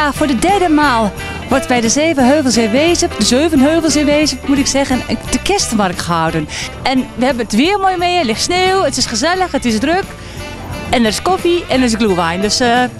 Ja, voor de derde maal wordt bij de Zevenheuvels in Wezep moet ik zeggen, de kerstmarkt gehouden. En we hebben het weer mooi mee, er ligt sneeuw, het is gezellig, het is druk. En er is koffie en er is glühwein, dus...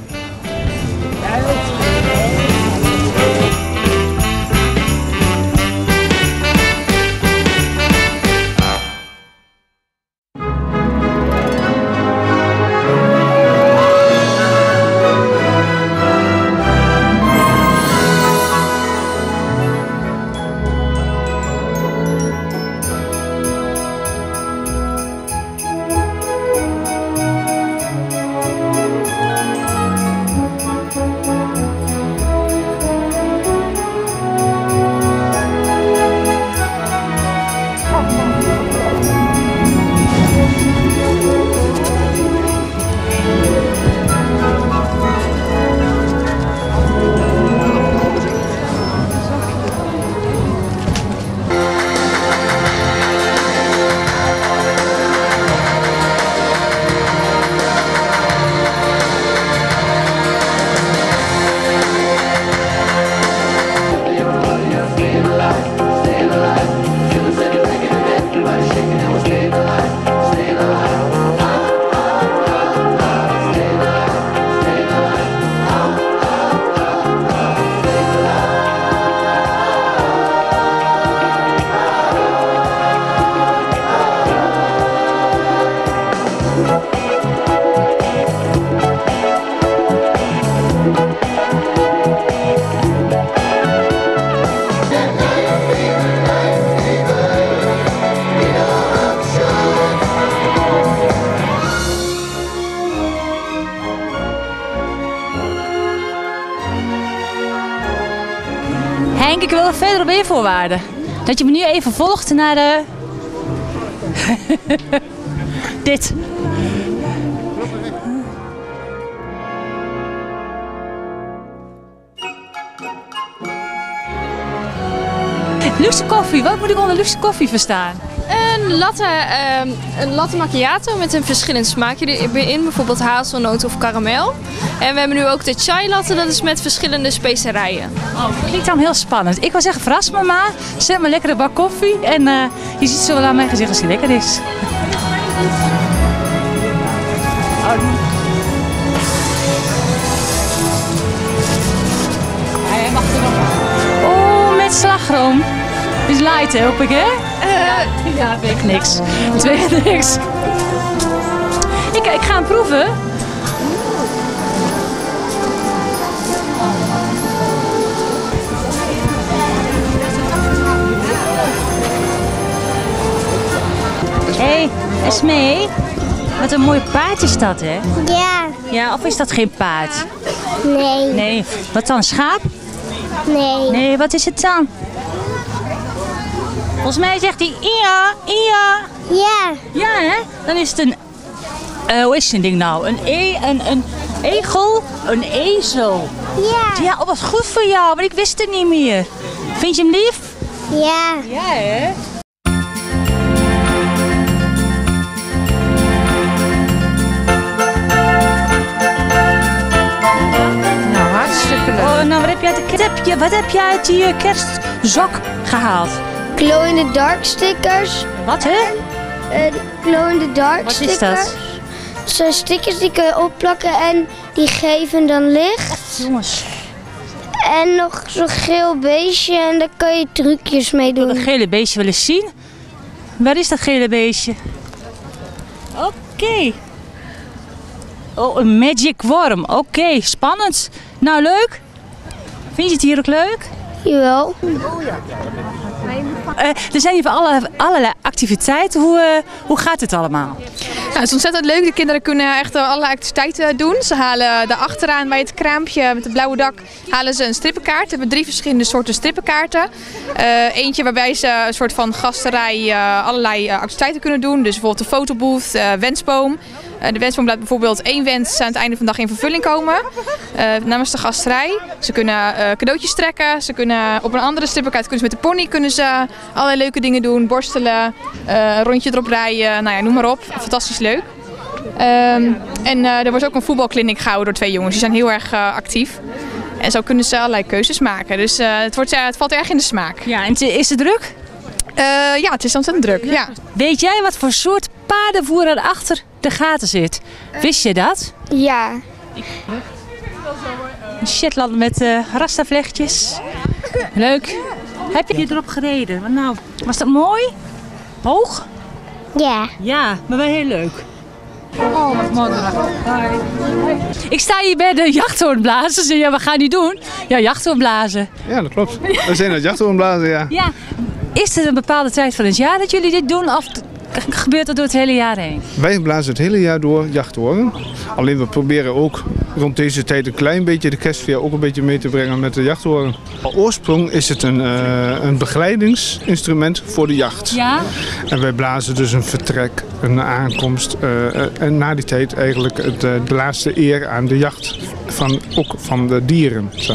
Henk, ik wil er verder op invoorwaarden. Dat je me nu even volgt naar de... dit. Luxe koffie, wat moet ik onder luxe koffie verstaan? Een latte macchiato met een verschillend smaakje erin, bijvoorbeeld hazelnoot of karamel. En we hebben nu ook de chai latte, dat is met verschillende specerijen. Oh, dat klinkt dan heel spannend. Ik wou zeggen, verras me maar, zet me lekker een bak koffie en je ziet zo wel aan mijn gezicht als die lekker is. Oh, met slagroom. Is light, hè, hoop ik, hè? Ja, weet ik niks. Het weet niks. Ik ga hem proeven. Hé, Esmee. Wat een mooi paard is dat, hè? Ja. Ja, of is dat geen paard? Nee. Nee. Wat dan, schaap? Nee. Nee, wat is het dan? Volgens mij zegt hij ia, ia. Ja. Ja, hè? Dan is het een... hoe is het ding nou? Een egel? Een ezel. Ja. Ja, oh, wat goed voor jou, maar ik wist het niet meer. Vind je hem lief? Ja. Ja, hè? Nou, hartstikke leuk. Oh, nou, wat heb jij uit die kerstzak gehaald? Glow in the dark stickers. Wat, hè? Glow in the dark Wat stickers. is dat? Dat zijn stickers die kun je opplakken en die geven dan licht. Jongens, En nog zo'n geel beestje en daar kan je trucjes mee ik wil dat doen. gele beestje willen zien. Waar is dat gele beestje? Oké. Oh, een magic worm. Oké, spannend. Nou, leuk. Vind je het hier ook leuk? Jawel. Er zijn hier allerlei activiteiten. Hoe gaat het allemaal? Nou, het is ontzettend leuk. De kinderen kunnen echt allerlei activiteiten doen. Ze halen daar achteraan bij het kraampje met het blauwe dak halen ze een strippenkaart. We hebben 3 verschillende soorten strippenkaarten. Eentje waarbij ze een soort van gasterij allerlei activiteiten kunnen doen. Dus bijvoorbeeld de fotobooth, wensboom. De wensboom laat bijvoorbeeld 1 wens aan het einde van de dag in vervulling komen. Namens de gasterij. Ze kunnen cadeautjes trekken. Ze kunnen op een andere strippenkaart kunnen ze met de pony kunnen ze allerlei leuke dingen doen. Borstelen, een rondje erop rijden, nou ja, noem maar op. Fantastisch leuk. En er wordt ook een voetbalkliniek gehouden door 2 jongens. Die zijn heel erg actief. En zo kunnen ze allerlei keuzes maken. Dus het valt erg in de smaak. Ja, en is het druk? Ja, het is ontzettend druk. Ja. Weet jij wat voor soort paardenvoer er achter de gaten zit? Wist je dat? Ja. Een Shetland met rastaflechtjes. Leuk. Heb je hier erop gereden? Nou, was dat mooi? Hoog? Ja. Ja, maar wel heel leuk. Oh, wat mooi. Ik sta hier bij de jachthoornblazers. Ja, wat gaan die doen? Ja, jachthoornblazen. Ja, dat klopt. We zijn het jachthoornblazen, ja. Ja. Is er een bepaalde tijd van het jaar dat jullie dit doen? Of gebeurt dat door het hele jaar heen? Wij blazen het hele jaar door jachthoorn. Alleen we proberen ook rond deze tijd een klein beetje de kerstsfeer ook een beetje mee te brengen met de jachthoorn. Van oorsprong is het een begeleidingsinstrument voor de jacht. Ja? En wij blazen dus een vertrek, een aankomst en na die tijd eigenlijk de laatste eer aan de jacht ook van de dieren. Zo.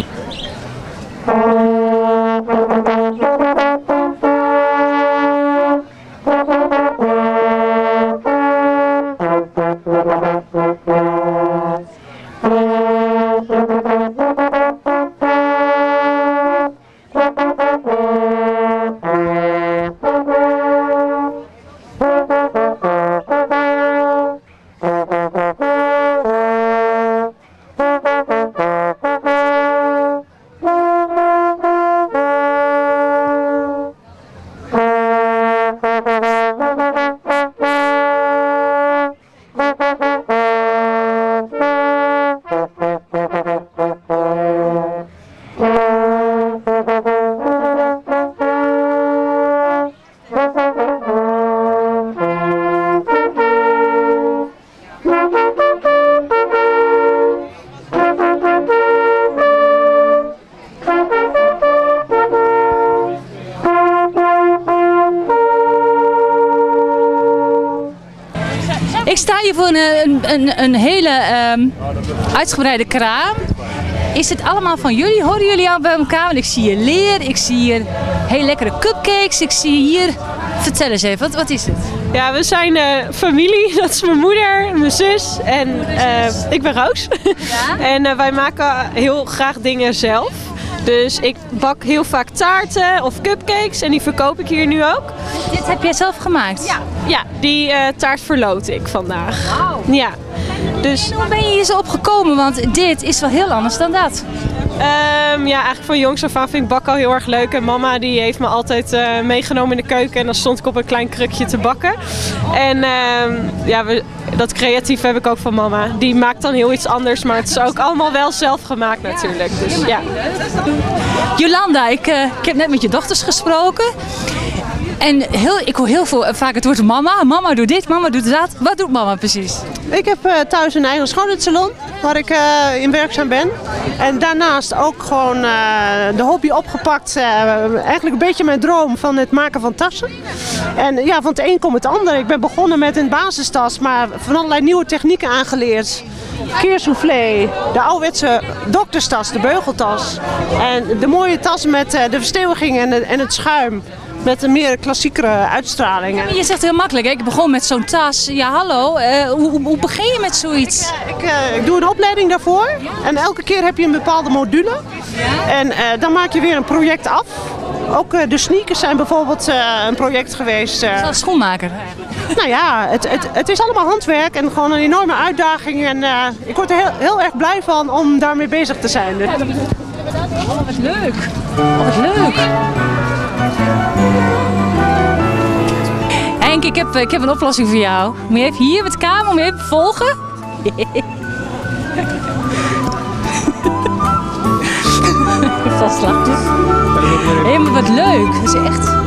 Ik sta hier voor een hele uitgebreide kraam. Is het allemaal van jullie? Horen jullie al bij elkaar? Want ik zie hier leer, ik zie hier heel lekkere cupcakes, ik zie hier... Vertel eens even, wat is het? Ja, we zijn familie. Dat is mijn moeder, mijn zus en ik ben Roos. Ja? En wij maken heel graag dingen zelf. Dus ik bak heel vaak taarten of cupcakes en die verkoop ik hier nu ook. Dit heb jij zelf gemaakt? Ja, die taart verloot ik vandaag. Wauw. Ja. Dus, Hoe ben je hier zo opgekomen? Want dit is wel heel anders dan dat. ja, eigenlijk van jongs af aan vind ik bakken al heel erg leuk. En mama die heeft me altijd meegenomen in de keuken en dan stond ik op een klein krukje te bakken. En ja, dat creatief heb ik ook van mama. Die maakt dan heel iets anders, maar het is ook allemaal wel zelf gemaakt natuurlijk. Dus, ja. Jolanda, ik heb net met je dochters gesproken. En ik hoor heel vaak het woord mama. Mama doet dit, mama doet dat. Wat doet mama precies? Ik heb thuis een eigen schoonheidssalon waar ik in werkzaam ben. En daarnaast ook gewoon de hobby opgepakt. Eigenlijk een beetje mijn droom van het maken van tassen. En ja, van het een komt het ander. Ik ben begonnen met een basistas, maar van allerlei nieuwe technieken aangeleerd. Keersoufflé, de ouderwetse dokterstas, de beugeltas. En de mooie tas met de versteviging en het schuim. Met een meer klassiekere uitstraling. Je zegt heel makkelijk, hè? Ik begon met zo'n tas. Ja, hallo. Hoe begin je met zoiets? Ik doe een opleiding daarvoor. En elke keer heb je een bepaalde module. En dan maak je weer een project af. Ook de sneakers zijn bijvoorbeeld een project geweest. Een schoenmaker. Nou ja, het is allemaal handwerk en gewoon een enorme uitdaging. En ik word er heel erg blij van om daarmee bezig te zijn. Oh, wat leuk. Oh, wat leuk. Henk, ik heb een oplossing voor jou. Moet je even hier met de camera, moet je even volgen? Vastlachen. Hé, maar wat leuk. Dat is echt...